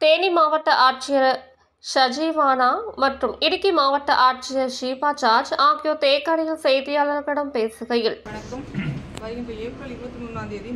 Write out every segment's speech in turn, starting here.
தேனி மாவட்ட ஆட்சியர் ஷஜீவானா மற்றும் இடுக்கி மாவட்ட ஆட்சியர் ஷீபா ஜார்ஜ் ஆகியோர் தேக்கடியில் செய்தியாளர்களிடம் பேசுகையில், வணக்கம். வருகின்ற ஏப்ரல் 23ஆம் தேதி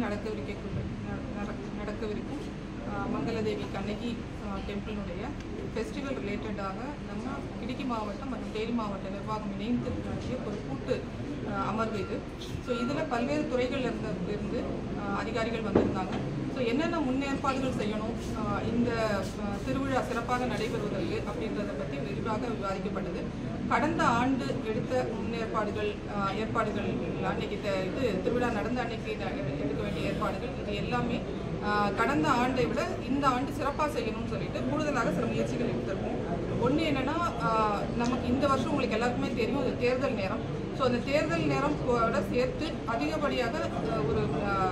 நடக்கவிருக்கும் மங்களதேவி கண்ணகி டெம்பிளினுடைய ஃபெஸ்டிவல் ரிலேட்டடாக நம்ம இடுக்கி மாவட்டம் மற்றும் தேனி மாவட்ட நிர்வாகம் இணைந்து நடத்திய ஒரு கூட்டு அமர்வு இது. ஸோ இதில் பல்வேறு துறைகள் இருந்து அதிகாரிகள் வந்திருந்தாங்க. ஸோ என்னென்ன முன்னேற்பாடுகள் செய்யணும் இந்த திருவிழா சிறப்பாக நடைபெறுவதற்கு அப்படின்றத பற்றி விரிவாக விவாதிக்கப்பட்டது. கடந்த ஆண்டு எடுத்த முன்னேற்பாடுகள் ஏற்பாடுகள் அன்னைக்கு திருவிழா நடந்த அன்னைக்கு எடுக்க வேண்டிய ஏற்பாடுகள் இது எல்லாமே கடந்த ஆண்டை விட இந்த ஆண்டு சிறப்பாக செய்யணும்னு சொல்லிட்டு கூடுதலாக சில முயற்சிகள் எடுத்திருக்கோம். ஒன்று என்னென்னா, நமக்கு இந்த வருஷம் உங்களுக்கு எல்லாருக்குமே தெரியும், அது தேர்தல் நேரம். ஸோ அந்த தேர்தல் நேரம் சேர்த்து அதிகப்படியாக ஒரு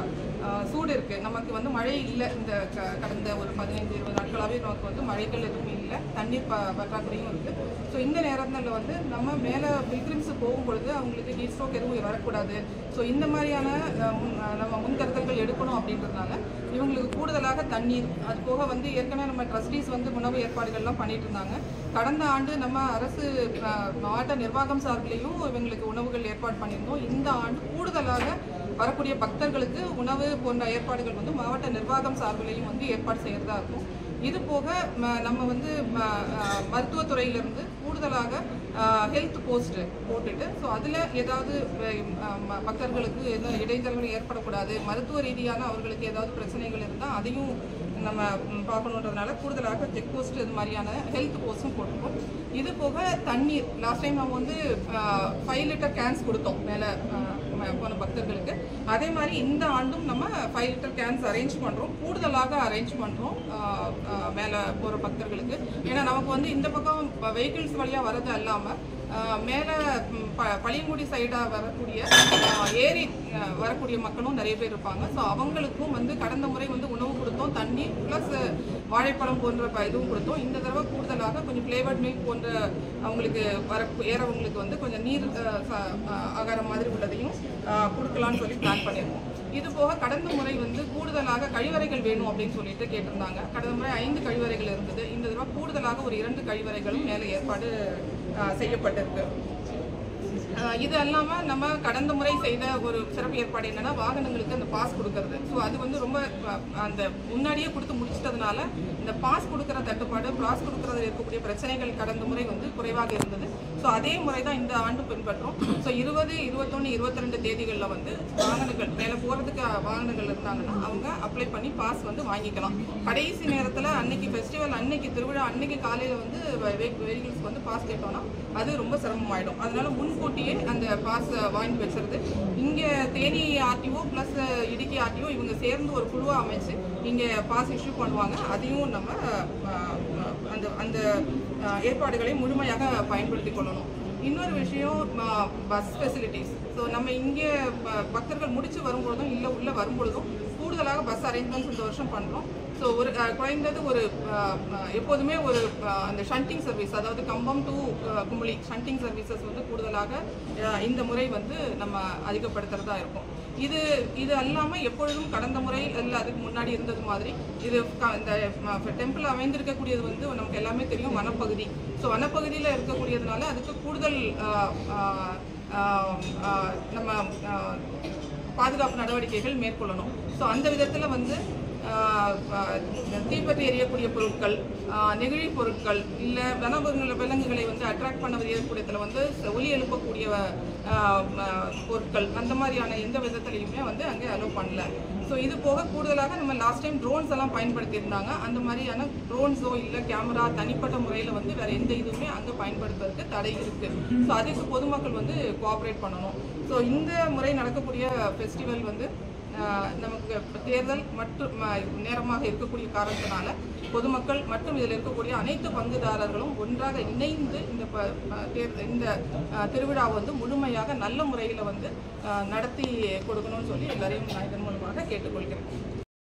சூடு இருக்குது. நமக்கு வந்து மழை இல்லை. இந்த கடந்த ஒரு 15-20 நாட்களாகவே நமக்கு வந்து மழைகள் எதுவும் இல்லை, தண்ணீர் பற்றாக்குறையும் இருக்குது. ஸோ இந்த நேரத்தில் வந்து நம்ம மேலே பில்கிரிம்ஸு போகும்பொழுது அவங்களுக்கு ஹீட் ஸ்ட்ரோக் எதுவும் வரக்கூடாது. ஸோ இந்த மாதிரியான நம்ம முன்கருத்தல்கள் எடுக்கணும் அப்படின்றதுனால இவங்களுக்கு கூடுதலாக தண்ணீர், அது போக வந்து ஏற்கனவே நம்ம ட்ரஸ்டீஸ் வந்து உணவு ஏற்பாடுகள்லாம் பண்ணிட்டு இருந்தாங்க. கடந்த ஆண்டு நம்ம அரசு மாவட்ட நிர்வாகம் சார்பிலையும் இவங்களுக்கு உணவுகள் ஏற்பாடு பண்ணியிருந்தோம். இந்த ஆண்டு கூடுதலாக வரக்கூடிய பக்தர்களுக்கு உணவு போன்ற ஏற்பாடுகள் வந்து மாவட்ட நிர்வாகம் சார்பிலையும் வந்து ஏற்பாடு செய்கிறதா இருக்கும். இது போக நம்ம வந்து மருத்துவத்துறையிலிருந்து கூடுதலாக ஹெல்த் போஸ்ட் போட்டுட்டு, ஸோ அதில் ஏதாவது பக்தர்களுக்கு எதுவும் இடைஞ்சல்கள் ஏற்படக்கூடாது, மருத்துவ ரீதியான அவர்களுக்கு ஏதாவது பிரச்சனைகள் இருந்தால் அதையும் நம்ம பார்க்கணுன்றதுனால கூடுதலாக செக் போஸ்ட் இது மாதிரியான ஹெல்த் போஸ்ட்டும் போட்டிருக்கோம். இது போக தண்ணீர், லாஸ்ட் டைம் நம்ம வந்து 5 லிட்டர் கேன்ஸ் கொடுத்தோம் மேலே போன பக்தர்களுக்கு. அதே மாதிரி இந்த ஆண்டும் நம்ம 5 லிட்டர் கேன்ஸ் அரேஞ்ச் பண்ணுறோம், கூடுதலாக அரேஞ்ச் பண்ணுறோம் மேலே போகிற பக்தர்களுக்கு. ஏன்னா நமக்கு வந்து இந்த பக்கம் வெஹிக்கிள்ஸ் வழியாக வரது இல்லாமல் மேலே பழியங்குடி சைடாக வரக்கூடிய ஏரி வரக்கூடிய மக்களும் நிறைய பேர் இருப்பாங்க. ஸோ அவங்களுக்கும் வந்து கடந்த முறை வந்து உணவு கொடுத்தோம், தண்ணி ப்ளஸ் வாழைப்பழம் போன்ற இதுவும் கொடுத்தோம். இந்த தடவை கூடுதலாக கொஞ்சம் ஃப்ளேவர்ட் மில்க் போன்ற அவங்களுக்கு ஏறவங்களுக்கு வந்து கொஞ்சம் நீர் ஆகாரம் மாதிரி உள்ளதையும் கொடுக்கலான்னு சொல்லி பிளான் பண்ணியிருக்கோம். இது போக கடந்த முறை வந்து கூடுதலாக கழிவறைகள் வேணும் அப்படின்னு சொல்லிட்டு கேட்டிருந்தாங்க. கடந்த முறை 5 கழிவறைகள் இருந்தது. இந்த தடவை கூடுதலாக ஒரு 2 கழிவறைகளும் மேலே ஏற்பாடு செய்யப்பட்டிருக்கு. இது இல்லாமல் நம்ம கடந்த முறை செய்த ஒரு சிறப்பு ஏற்பாடு என்னன்னா, வாகனங்களுக்கு அந்த பாஸ் கொடுக்கறது. ஸோ அது வந்து ரொம்ப அந்த முன்னாடியே கொடுத்து முடிச்சிட்டதுனால இந்த பாஸ் கொடுக்குற தட்டுப்பாடு, பாஸ் கொடுக்கறதுல இருக்கக்கூடிய பிரச்சனைகள் கடந்த முறை வந்து குறைவாக இருந்தது. ஸோ அதே முறை தான் இந்த ஆண்டு பின்பற்றோம். ஸோ 20, 21, 22 தேதிகளில் வந்து வாகனங்கள் மேலே போகிறதுக்கு வாகனங்கள் இருந்தாங்கன்னா அவங்க அப்ளை பண்ணி பாஸ் வந்து வாங்கிக்கலாம். கடைசி நேரத்தில் அன்னைக்கு ஃபெஸ்டிவல் அன்னைக்கு திருவிழா அன்னைக்கு காலையில் வந்து வெஹிக்கிள்ஸ்க்கு வந்து பாஸ் கேட்டோம்னா அது ரொம்ப சிரமமாயிடும். அதனால முன்கூட்டியே அந்த பாஸ் வாங்கி வச்சுருது. இங்கே Theni RTO plus Idukki RTO இவங்க சேர்ந்து ஒரு குழுவாக அமைச்சு இங்கே பாஸ் இஷ்யூ பண்ணுவாங்க. அதையும் நம்ம அந்த ஏற்பாடுகளை முழுமையாக பயன்படுத்தி கொள்ளணும். இன்னொரு விஷயம், பஸ் ஃபெசிலிட்டிஸ். ஸோ நம்ம இங்கே பக்தர்கள் முடித்து வரும்பொழுதும் இல்லை உள்ளே வரும்பொழுதும் கூடுதலாக பஸ் அரேஞ்ச்மெண்ட்ஸ் இந்த வருஷம் பண்ணுறோம். ஸோ ஒரு குறைந்தது ஒரு எப்போதுமே ஒரு அந்த ஷண்டிங் சர்வீஸ், அதாவது Cumbum to Kumily shunting services வந்து கூடுதலாக இந்த முறை வந்து நம்ம அதிகப்படுத்துகிறதா இருக்கும். இது அல்லாமல் எப்பொழுதும் கடந்த முறை இல்லை அதுக்கு முன்னாடி இருந்தது மாதிரி இது இந்த டெம்பிள் அமைந்திருக்கக்கூடியது வந்து நமக்கு எல்லாமே தெரியும், வனப்பகுதி. ஸோ வனப்பகுதியில் இருக்கக்கூடியதுனால அதுக்கு கூடுதல் நம்ம பாதுகாப்பு நடவடிக்கைகள் மேற்கொள்ளணும். ஸோ அந்த விதத்தில் வந்து தீப்பற்றி எரியக்கூடிய பொருட்கள், நெகிழி பொருட்கள், இல்லை விலங்குகளை வந்து அட்ராக்ட் பண்ண எரியக்கூடியதில் வந்து ஒலி எழுப்பக்கூடிய பொருட்கள், அந்த மாதிரியான எந்த விதத்துலையுமே வந்து அங்கே அலோவ் பண்ணல. ஸோ இது போக கூடுதலாக நம்ம லாஸ்ட் டைம் ட்ரோன்ஸ் எல்லாம் பயன்படுத்தியிருந்தாங்க. அந்த மாதிரியான ட்ரோன்ஸோ இல்லை கேமரா தனிப்பட்ட முறையில் வந்து வேறு எந்த இதுவுமே அங்கே பயன்படுத்துறதுக்கு தடை இருக்குது. ஸோ அதுக்கு பொதுமக்கள் வந்து கோஆப்ரேட் பண்ணணும். ஸோ இந்த முறை நடக்கக்கூடிய ஃபெஸ்டிவல் வந்து நமக்கு தேர்தல் மற்றும் நேரமாக இருக்கக்கூடிய காரணத்தினால பொதுமக்கள் மற்றும் இதில் இருக்கக்கூடிய அனைத்து பங்குதாரர்களும் ஒன்றாக இணைந்து இந்த திருவிழாவை வந்து முழுமையாக நல்ல முறையில் வந்து நடத்தி கொடுக்கணும்னு சொல்லி எல்லாரையும் நான் இதன் மூலமாக கேட்டுக்கொள்கிறேன்.